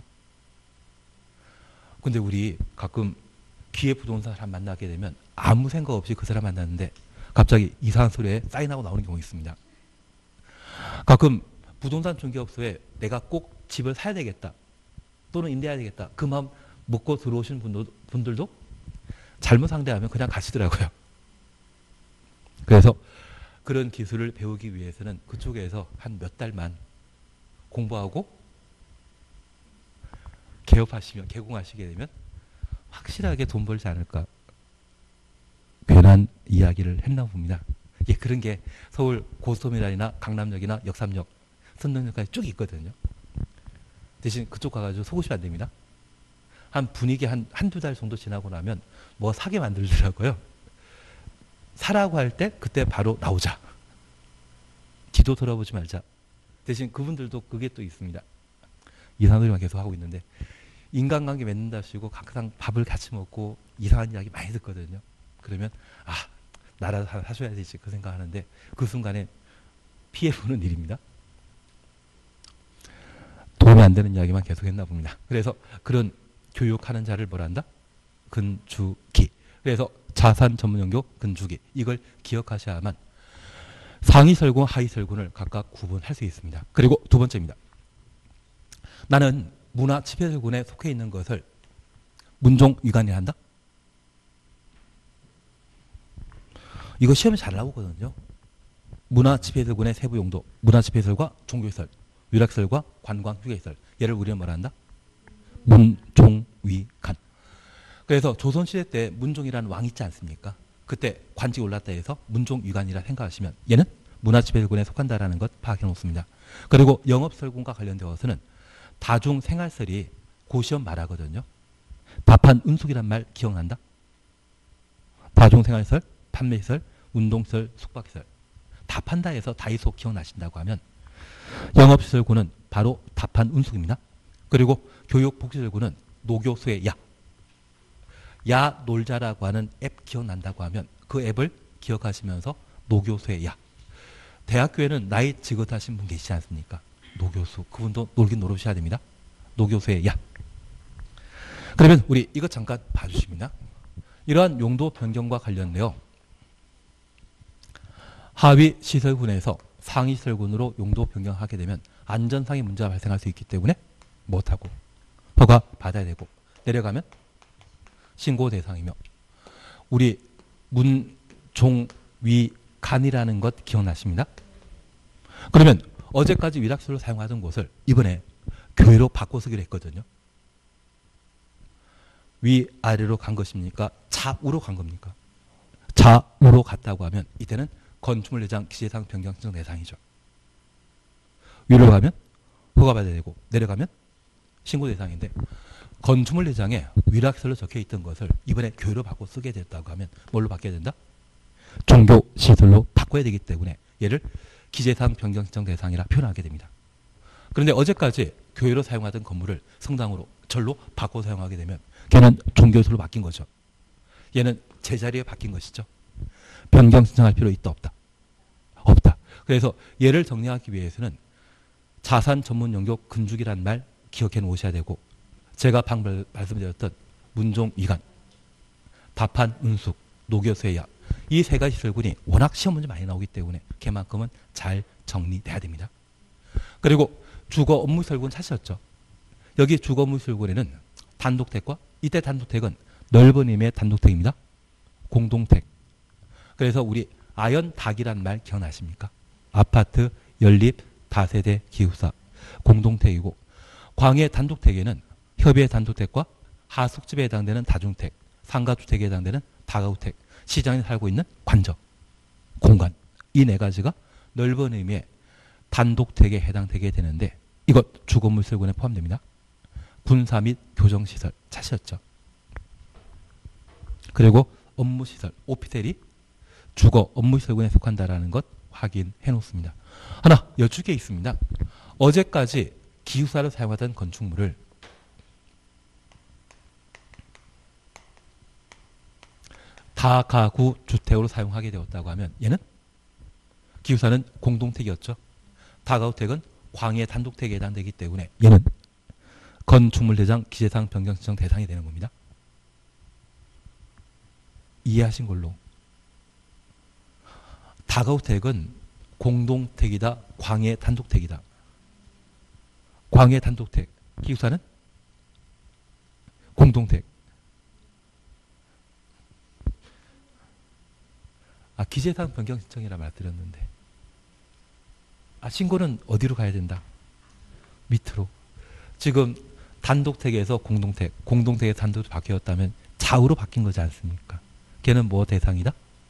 A: 근데 우리 가끔 기획 부동산 사람 만나게 되면 아무 생각 없이 그 사람 만났는데 갑자기 이상한 소리에 사인하고 나오는 경우가 있습니다. 가끔 부동산 중개업소에 내가 꼭 집을 사야 되겠다 또는 임대해야 되겠다 그 마음 먹고 들어오시는 분들도 잘못 상대하면 그냥 가시더라고요. 그래서 그런 기술을 배우기 위해서는 그쪽에서 한 몇 달만 공부하고 개공하시게 되면 확실하게 돈 벌지 않을까 괜한 이야기를 했나 봅니다. 예, 그런 게 서울 고스톱이나 강남역이나 역삼역, 선덕역까지 쭉 있거든요. 대신 그쪽 가가지고 속으시면 안 됩니다. 한 분위기 한두 달 정도 지나고 나면 뭐 사게 만들더라고요. 사라고 할 때 그때 바로 나오자. 뒤도 돌아보지 말자. 대신 그분들도 그게 또 있습니다. 이상한 소리만 계속 하고 있는데 인간관계 맺는다시고 항상 밥을 같이 먹고 이상한 이야기 많이 듣거든요. 그러면 나라도 하나 사줘야 되지 그 생각하는데 그 순간에 피해보는 일입니다. 도움이 안 되는 이야기만 계속 했나 봅니다. 그래서 그런 교육하는 자를 뭐라 한다? 근주기. 그래서 자산 전문 연교 근주기. 이걸 기억하셔야만 상위 설군, 하위 설군을 각각 구분할 수 있습니다. 그리고 두 번째입니다. 나는 문화 집회 설군에 속해 있는 것을 문종 위관이라 한다? 이거 시험에 잘 나오거든요. 문화 집회 설군의 세부 용도, 문화 집회 설과 종교시설, 유락시설과 관광 휴게시설. 얘를 우리는 뭐라 한다? 문종위관. 그래서 조선시대 때 문종이라는 왕이 있지 않습니까? 그때 관직이 올랐다 해서 문종위관이라 생각하시면 얘는 문화집회설군에 속한다라는 것 파악해 놓습니다. 그리고 영업설군과 관련되어서는 다중생활설이 고시험 말하거든요. 답한 은숙이란 말 기억난다? 다중생활설, 판매시설, 운동시설, 숙박시설. 답한다 해서 다이소 기억나신다고 하면 영업시설군은 바로 답한 운숙입니다. 그리고 교육복지설군은 노교수의 야 놀자라고 하는 앱 기억난다고 하면 그 앱을 기억하시면서 노교수의 야. 대학교에는 나이 지긋하신 분 계시지 않습니까? 노교수. 그분도 놀긴 놀으셔야 됩니다. 노교수의 야. 그러면 우리 이것 잠깐 봐주십니다. 이러한 용도 변경과 관련되어 하위 시설군에서 상위 시설군으로 용도 변경하게 되면 안전상의 문제가 발생할 수 있기 때문에 못하고 허가 받아야 되고 내려가면 신고 대상이며 우리 문종위간이라는 것 기억나십니다? 그러면 어제까지 위락설로 사용하던 곳을 이번에 교회로 바꿔 쓰기로 했거든요. 위아래로 간 것입니까? 좌우로 간 겁니까? 좌우로 갔다고 하면 이때는 건축물 내장 기재상 변경 신청 대상이죠. 위로 가면 허가받아야 되고 내려가면 신고 대상인데 건축물 내장에 위락설로 적혀 있던 것을 이번에 교회로 바꿔 쓰게 됐다고 하면 뭘로 바뀌어야 된다? 종교시설로 바꿔야 되기 때문에 얘를 기재상 변경 신청 대상이라 표현하게 됩니다. 그런데 어제까지 교회로 사용하던 건물을 성당으로 절로 바꿔 사용하게 되면 걔는 종교시설로 바뀐 거죠. 얘는 제자리에 바뀐 것이죠. 변경 신청할 필요 있다 없다? 없다. 그래서 얘를 정리하기 위해서는 자산 전문 연교 근주기란 말 기억해 놓으셔야 되고 제가 방금 말씀드렸던 문종위관, 답한 운숙, 노교수의 야 이 세 가지 설군이 워낙 시험 문제 많이 나오기 때문에 걔만큼은 잘 정리돼야 됩니다. 그리고 주거 업무 설군 찾으셨죠? 여기 주거 업무 설군에는 단독택과 이때 단독택은 넓은 의미의 단독택입니다. 공동택. 그래서 우리 아연닭이란 말 기억나십니까? 아파트, 연립, 다세대, 기숙사, 공동택이고 광해 단독택에는 협의의 단독택과 하숙집에 해당되는 다중택, 상가주택에 해당되는 다가구택, 시장에 살고 있는 관적, 공간 이 네 가지가 넓은 의미의 단독택에 해당되게 되는데 이것 주거물 설군에 포함됩니다. 군사 및 교정시설 찾으셨죠? 그리고 업무시설, 오피스텔이 주거 업무시설군에 속한다라는 것 확인해 놓습니다. 하나 여쭐 게 있습니다. 어제까지 기숙사를 사용하던 건축물을 다가구 주택으로 사용하게 되었다고 하면 얘는 기숙사는 공동택이었죠. 다가구택은 광해 단독택에 해당되기 때문에 얘는 건축물 대장 기재사항 변경 신청 대상이 되는 겁니다. 이해하신 걸로. 다가구택은 공동택이다. 광해 단독택이다. 광해 단독택. 기숙사는 공동택. 기재사항 변경 신청이라 말드렸는데 신고는 어디로 가야 된다? 밑으로. 지금 단독택에서 공동택, 공동택에서 단독으로 바뀌었다면 좌우로 바뀐 거지 않습니까? 걔는 뭐 대상이다?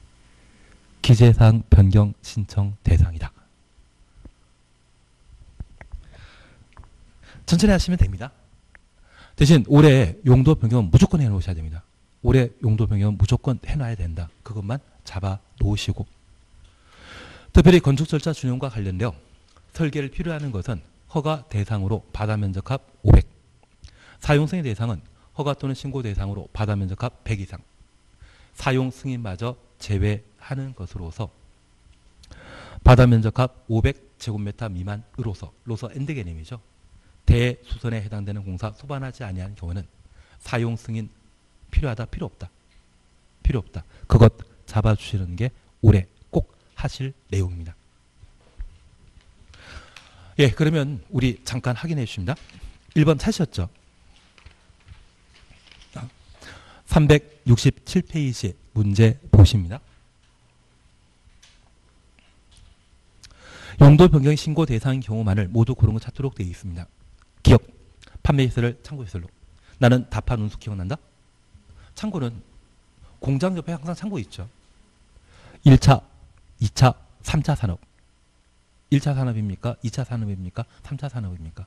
A: 기재사항 변경 신청 대상이다. 천천히 하시면 됩니다. 대신 올해 용도 변경은 무조건 해놓으셔야 됩니다. 올해 용도 변경은 무조건 해놔야 된다. 그것만 잡아 놓으시고 특별히 건축 절차 준용과 관련되어 설계를 필요하는 것은 허가 대상으로 바다 면적합 500, 사용 승인 대상은 허가 또는 신고 대상으로 바다 면적합 100 이상, 사용 승인마저 제외하는 것으로서 바다 면적합 500제곱미터 미만으로서 로서 엔드 개념이죠. 대수선에 해당되는 공사 소반하지 아니하는 경우는 사용 승인 필요하다, 필요 없다. 필요 없다. 그것 잡아주시는 게 올해 꼭 하실 내용입니다. 예, 그러면 우리 잠깐 확인해 주십니다. 1번 찾으셨죠? 367페이지 문제 보십니다. 용도 변경 신고 대상인 경우만을 모두 고른 거 찾도록 되어 있습니다. 기억, 판매시설을 창고시설로. 나는 답한 운수 기억난다? 창고는 공장 옆에 항상 창고 있죠. 1차, 2차, 3차 산업. 1차 산업입니까? 2차 산업입니까? 3차 산업입니까?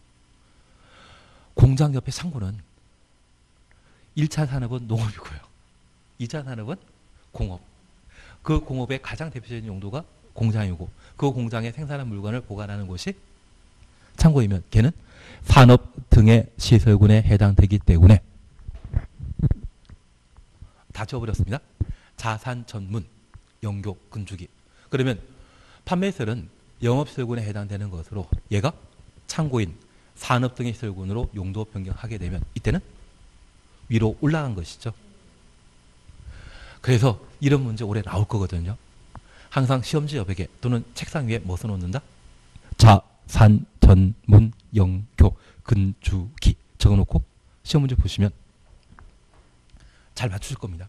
A: 공장 옆에 창고는 1차 산업은 농업이고요. 2차 산업은 공업. 그 공업의 가장 대표적인 용도가 공장이고 그 공장에 생산한 물건을 보관하는 곳이 창고이면 걔는 산업 등의 시설군에 해당되기 때문에 다 지워버렸습니다. 자산 전문, 영교, 건축이. 그러면 판매시설은 영업시설군에 해당되는 것으로 얘가 창고인, 산업 등의 시설군으로 용도 변경하게 되면 이때는 위로 올라간 것이죠. 그래서 이런 문제 올해 나올 거거든요. 항상 시험지 여백에 또는 책상 위에 뭐 써놓는다? 자산, 전문, 영교, 건축이 적어놓고 시험 문제 보시면 잘 맞추실 겁니다.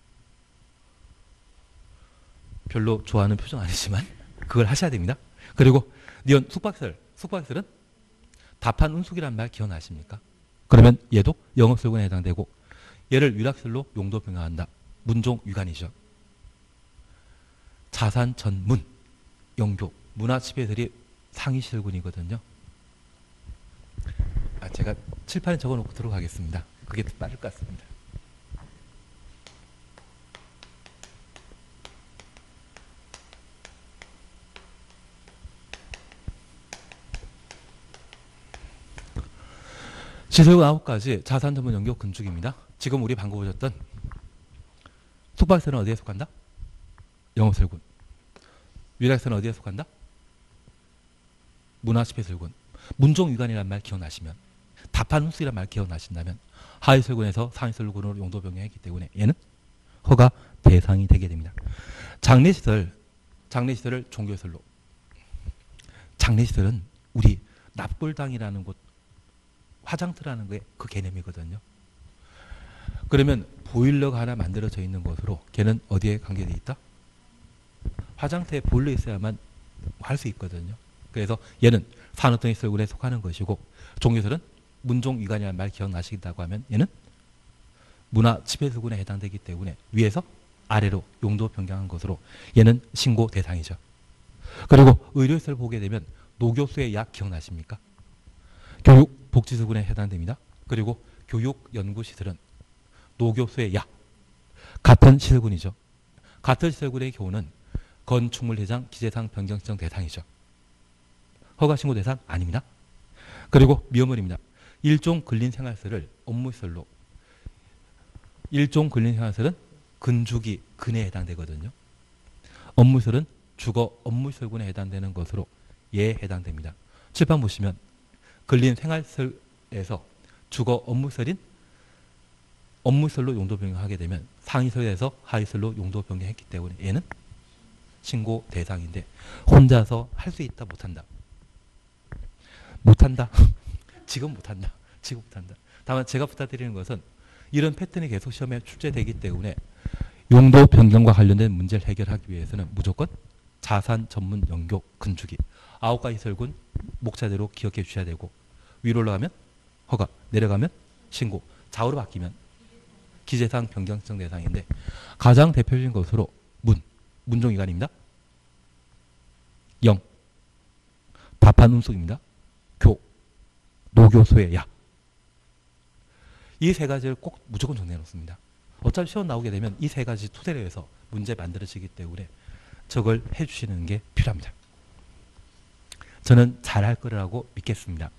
A: 별로 좋아하는 표정 아니지만 그걸 하셔야 됩니다. 그리고 니은 숙박시설은 답한 운숙이란 말 기억나십니까? 그러면 얘도 영업설군에 해당되고 얘를 위락시설로 용도 변경한다. 문종 위관이죠. 자산 전문, 영교, 문화시설이 상위시설군이거든요. 제가 칠판에 적어놓고 들어가겠습니다. 그게 더 빠를 것 같습니다. 시설군 9가지 자산 전문 영교 건축입니다. 지금 우리 방금 보셨던 숙박시설은 어디에 속한다? 영업설군. 위락시설은 어디에 속한다? 문화시설군. 문종위관이라는 말 기억나시면 답한 훈수이라는 말 기억나신다면 하위설군에서 상위설군으로 용도 변경했기 때문에 얘는 허가 대상이 되게 됩니다. 장례시설을 종교시설로. 장례시설은 우리 납골당이라는 곳, 화장터라는 게 그 개념이거든요. 그러면 보일러가 하나 만들어져 있는 곳으로 걔는 어디에 관계되어 있다? 화장터에 보일러 있어야만 할 수 있거든요. 그래서 얘는 산업등의 시설군에 속하는 것이고, 종교시설은 문종위관이라는 말 기억나시겠다고 하면 얘는 문화집회시설군에 해당되기 때문에 위에서 아래로 용도 변경한 것으로 얘는 신고 대상이죠. 그리고 의료시설 보게 되면 노교수의 약 기억나십니까? 교육복지시설군에 해당됩니다. 그리고 교육연구시설은 노교수의 약, 같은 시설군이죠. 같은 시설군의 경우는 건축물 대상, 기재상 변경 신청 대상이죠. 허가 신고 대상 아닙니다. 그리고 미어물입니다. 일종 근린생활시설을 업무시설로, 일종 근린생활시설은 근주기, 근에 해당되거든요. 업무시설은 주거 업무시설군에 해당되는 것으로 예에 해당됩니다. 칠판 보시면 근린생활시설에서 주거 업무시설인 업무시설로 용도 변경하게 되면 상위시설에서 하위시설로 용도 변경했기 때문에 얘는 신고 대상인데 혼자서 할 수 있다 못한다. 못한다. 지금 못한다. 지금 못한다. 다만 제가 부탁드리는 것은 이런 패턴이 계속 시험에 출제되기 때문에 용도 변경과 관련된 문제를 해결하기 위해서는 무조건 자산 전문 연교 근주기 9가지 시설군 목차대로 기억해 주셔야 되고, 위로 올라가면 허가, 내려가면 신고, 좌우로 바뀌면 기재상 변경 신청 대상인데 가장 대표적인 것으로 문종위관입니다. 영, 답한 음속입니다. 노교수의 약. 이 세 가지를 꼭 무조건 정리해 놓습니다. 어차피 시험 나오게 되면 이 세 가지 토대로 해서 문제 만들어지기 때문에 저걸 해주시는 게 필요합니다. 저는 잘할 거라고 믿겠습니다.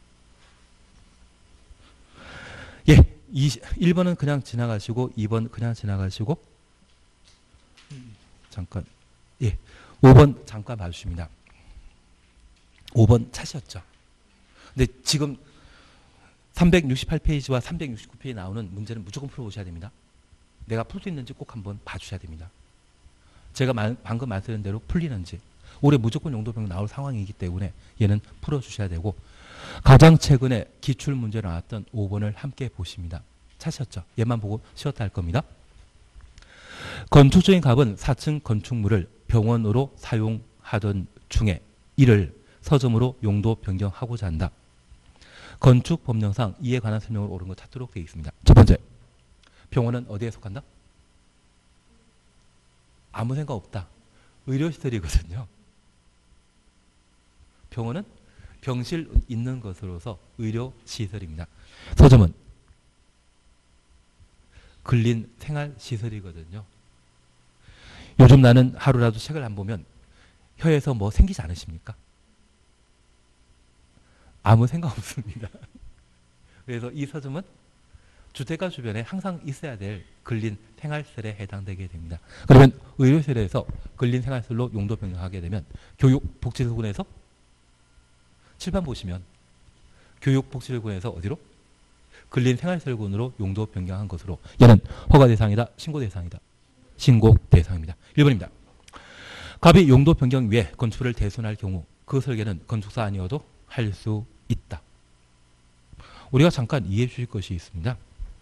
A: 예, 1번은 그냥 지나가시고 2번 그냥 지나가시고 잠깐, 예, 5번 잠깐 봐주십니다. 5번 차시였죠. 근데 지금 368페이지와 369페이지에 나오는 문제는 무조건 풀어보셔야 됩니다. 내가 풀 수 있는지 꼭 한번 봐주셔야 됩니다. 제가 방금 말씀드린 대로 풀리는지, 올해 무조건 용도 변경 나올 상황이기 때문에 얘는 풀어주셔야 되고, 가장 최근에 기출문제로 나왔던 5번을 함께 보십니다. 차셨죠? 얘만 보고 쉬었다 할 겁니다. 건축적인 값은 4층 건축물을 병원으로 사용하던 중에 이를 서점으로 용도 변경하고자 한다. 건축법령상 이에 관한 설명을 옳은 것 찾도록 되어 있습니다. 첫 번째, 병원은 어디에 속한다? 아무 생각 없다. 의료시설이거든요. 병원은 병실 있는 것으로서 의료시설입니다. 서점은 근린생활시설이거든요. 요즘 나는 하루라도 책을 안 보면 혀에서 뭐 생기지 않으십니까? 아무 생각 없습니다. 그래서 이 서점은 주택가 주변에 항상 있어야 될 근린생활시설에 해당되게 됩니다. 그러면 의료시설에서 근린생활시설로 용도 변경하게 되면 교육복지시설군에서 칠판 보시면 교육복지시설군에서 어디로? 근린생활시설군으로 용도 변경한 것으로 얘는 허가 대상이다, 신고 대상이다. 신고 대상입니다. 1번입니다. 갑이 용도 변경 위에 건축을 대손할 경우 그 설계는 건축사 아니어도 할 수 있다. 우리가 잠깐 이해해 주실 것이 있습니다.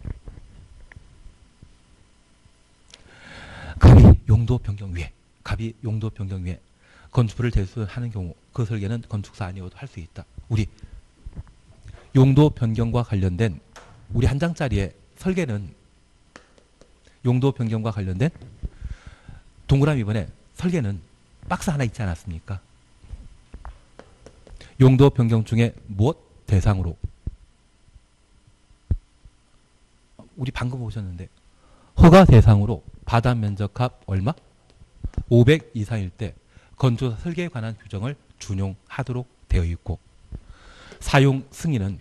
A: 갑이 용도 변경 위에 건축물을 대손하는 경우 그 설계는 건축사 아니어도 할 수 있다. 우리 용도 변경과 관련된 우리 한 장짜리의 설계는 용도 변경과 관련된 동그라미 번에 설계는 박스 하나 있지 않았습니까? 용도 변경 중에 무엇 대상으로? 우리 방금 보셨는데 허가 대상으로 바다 면적합 얼마? 500 이상일 때 건축 설계에 관한 규정을 준용하도록 되어 있고, 사용 승인은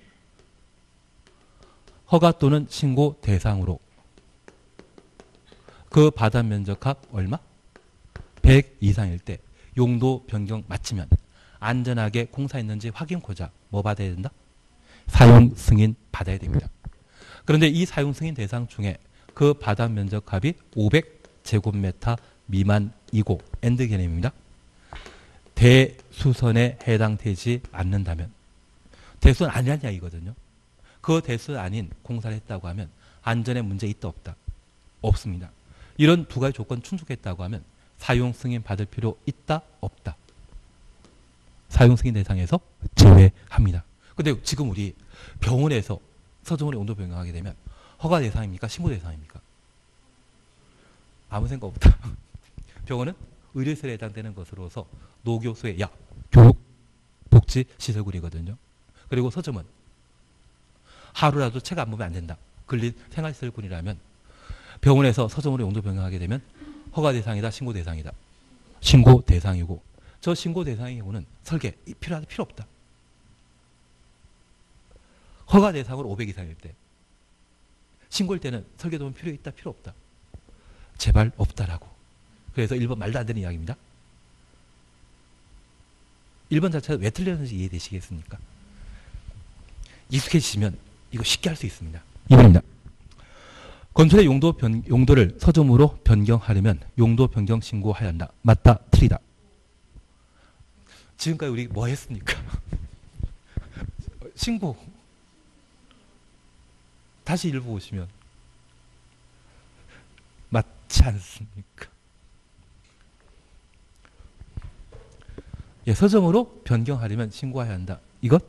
A: 허가 또는 신고 대상으로 그 바다 면적합 얼마? 100 이상일 때 용도 변경 마치면 안전하게 공사했는지 확인코자 뭐 받아야 된다? 사용 승인 받아야 됩니다. 그런데 이 사용 승인 대상 중에 그 바닥 면적 합이 500제곱미터 미만이고 엔드 개념입니다. 대수선에 해당되지 않는다면 대수는 아니냐 이거든요. 그 대수 아닌 공사를 했다고 하면 안전에 문제 있다 없다? 없습니다. 이런 두 가지 조건 충족했다고 하면 사용 승인 받을 필요 있다 없다? 사용 승인 대상에서 제외합니다. 근데 지금 우리 병원에서 서점으로 용도 변경하게 되면 허가 대상입니까? 신고 대상입니까? 아무 생각 없다. 병원은 의료시설에 해당되는 것으로서 노교소의 교육, 복지, 시설군이거든요. 그리고 서점은 하루라도 책 안 보면 안 된다. 근린 생활시설군이라면 병원에서 서점으로 용도 변경하게 되면 허가 대상이다, 신고 대상이다. 신고 대상이고 저 신고 대상의 경우는 설계 필요하다, 필요 없다. 허가 대상으로 500 이상일 때 신고일 때는 설계 도면 필요 있다, 필요 없다. 제발 없다라고. 그래서 1번 말도 안 되는 이야기입니다. 1번 자체가 왜 틀렸는지 이해되시겠습니까? 익숙해지시면 이거 쉽게 할 수 있습니다. 2번입니다. 건설의 용도를 서점으로 변경하려면 용도 변경 신고해야 한다. 맞다, 틀리다. 지금까지 우리 뭐 했습니까? 신고. 다시 읽어보시면 맞지 않습니까? 예, 서점으로 변경하려면 신고해야 한다. 이것?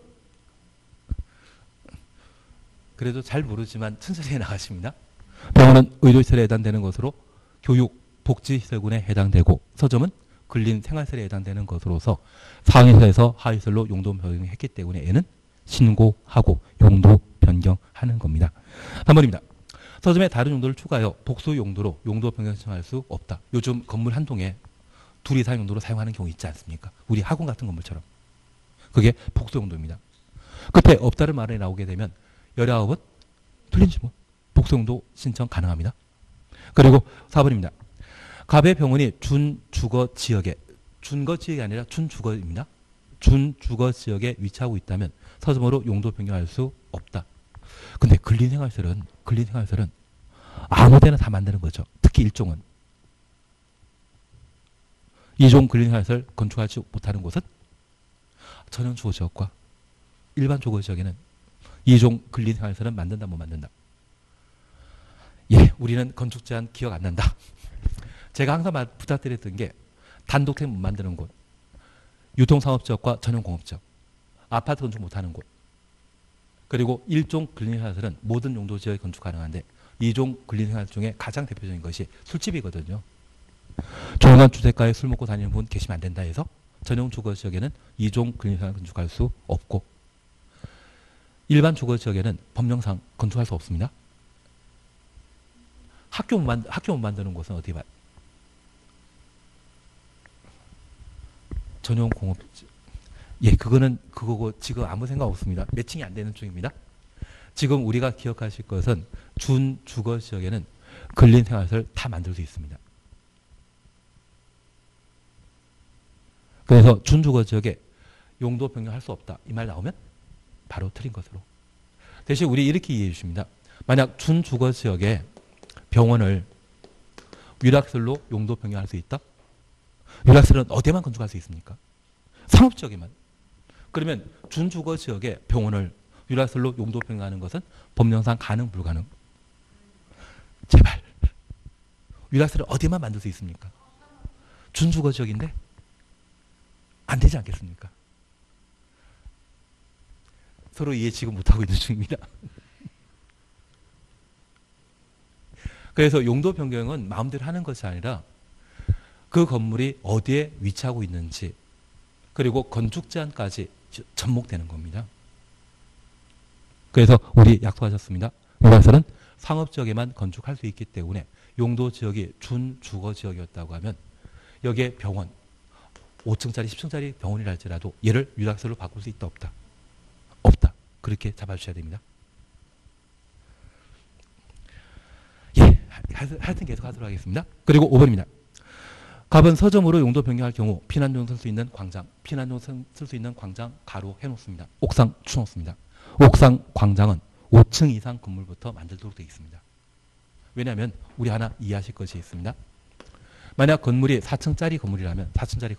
A: 그래도 잘 모르지만 천천히 나가십니다. 병원은 의료시설에 해당되는 것으로 교육, 복지시설군에 해당되고 서점은 근린생활시설에 해당되는 것으로서 상위시설에서 하위시설로 용도 변경했기 때문에 얘는 신고하고 용도 변경하는 겁니다. 3번입니다. 서점에 다른 용도를 추가하여 복수 용도로 용도 변경 신청할 수 없다. 요즘 건물 한 동에 둘 이상 용도로 사용하는 경우 있지 않습니까? 우리 학원 같은 건물처럼. 그게 복수 용도입니다. 끝에 없다는 말이 나오게 되면 19은 틀린지 뭐. 복수 용도 신청 가능합니다. 그리고 4번입니다. 갑의 병원이 준주거 지역에, 준거 지역이 아니라 준주거입니다. 준주거 지역에 위치하고 있다면 서점으로 용도 변경할 수 없다. 근데 근린생활시설은 아무 데나 다 만드는 거죠. 특히 일종은. 2종 근린생활시설 건축하지 못하는 곳은 전용 주거지역과 일반 주거지역에는 2종 근린생활시설은 만든다 못 만든다. 예, 우리는 건축 제한 기억 안 난다. 제가 항상 부탁드렸던 게 단독택 못 만드는 곳, 유통상업지역과 전용공업지역, 아파트 건축 못하는 곳, 그리고 1종 근린생활시설은 모든 용도 지역에 건축 가능한데 2종 근린생활시설 중에 가장 대표적인 것이 술집이거든요. 조용한 주택가에 술 먹고 다니는 분 계시면 안 된다 해서 전용 주거지역에는 2종 근린생활 건축할 수 없고 일반 주거지역에는 법령상 건축할 수 없습니다. 학교 못 만드는 곳은 어디 봐? 전용 공업. 예, 그거고 지금 아무 생각 없습니다. 매칭이 안 되는 중입니다. 지금 우리가 기억하실 것은 준주거 지역에는 근린생활시설 다 만들 수 있습니다. 그래서 준주거 지역에 용도 변경할 수 없다. 이 말 나오면 바로 틀린 것으로. 대신 우리 이렇게 이해해 주십니다. 만약 준주거 지역에 병원을 위락설로 용도 변경할 수 있다? 위락설은 어디에만 건축할 수 있습니까? 상업지역에만. 그러면 준주거 지역에 병원을 위락설로 용도 변경하는 것은 법령상 가능 불가능? 제발. 위락설을 어디에만 만들 수 있습니까? 준주거 지역인데 안 되지 않겠습니까? 서로 이해 지금 못하고 있는 중입니다. 그래서 용도 변경은 마음대로 하는 것이 아니라 그 건물이 어디에 위치하고 있는지 그리고 건축 제한까지 접목되는 겁니다. 그래서 우리 약속하셨습니다. 위락설은 상업지역에만 건축할 수 있기 때문에 용도 지역이 준주거 지역이었다고 하면 여기에 병원 5층짜리 10층짜리 병원이라 할지라도 얘를 위락설로 바꿀 수 있다 없다? 없다. 그렇게 잡아주셔야 됩니다. 예, 하여튼 계속 하도록 하겠습니다. 그리고 5번입니다. 갑은 서점으로 용도 변경할 경우 피난용 쓸 수 있는 광장, 피난용 쓸 수 있는 광장 가로 해놓습니다. 옥상 추놓습니다. 옥상 광장은 5층 이상 건물부터 만들도록 되어 있습니다. 왜냐하면 우리 하나 이해하실 것이 있습니다. 만약 건물이 4층짜리 건물이라면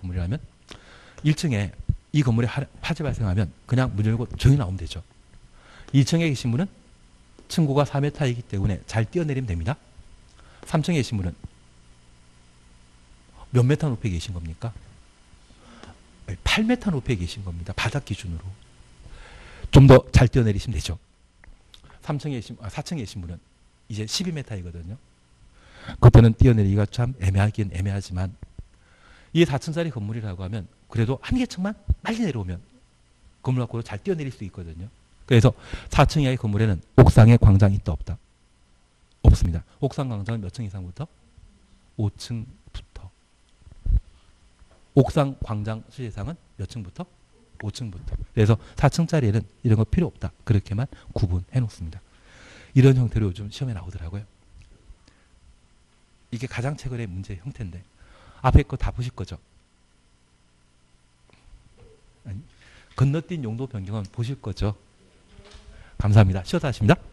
A: 1층에 이 건물에 화재 발생하면 그냥 문 열고 조용히 나오면 되죠. 2층에 계신 분은 층고가 4m이기 때문에 잘 뛰어내리면 됩니다. 3층에 계신 분은 몇 메타 높이에 계신 겁니까? 8m 높이에 계신 겁니다. 바닥 기준으로. 좀 더 잘 뛰어내리시면 되죠. 4층에 계신 분은 이제 12m이거든요. 그때는 뛰어내리기가 참 애매하긴 애매하지만 이게 4층짜리 건물이라고 하면 그래도 한 개층만 빨리 내려오면 건물 밖으로 잘 뛰어내릴 수 있거든요. 그래서 4층 이하의 건물에는 옥상에 광장이 있다 없다? 없습니다. 옥상 광장은 몇 층 이상부터? 5층부터. 옥상 광장 수지상은 몇 층부터? 5층부터. 그래서 4층짜리에는 이런 거 필요 없다. 그렇게만 구분해 놓습니다. 이런 형태로 요즘 시험에 나오더라고요. 이게 가장 최근의 문제의 형태인데 앞에 거 다 보실 거죠? 아니, 건너뛴 용도 변경은 보실 거죠? 감사합니다. 쉬어서 하십니다.